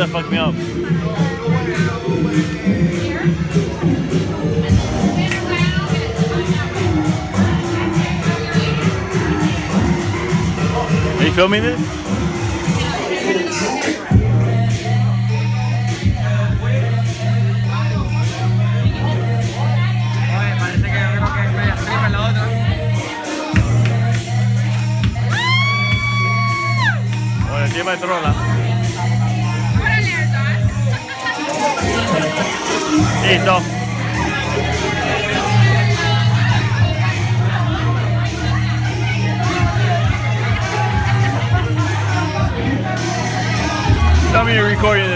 that fucked me up. Are you filming this? Bueno, el tema de trola. Listo. Tell me you're recording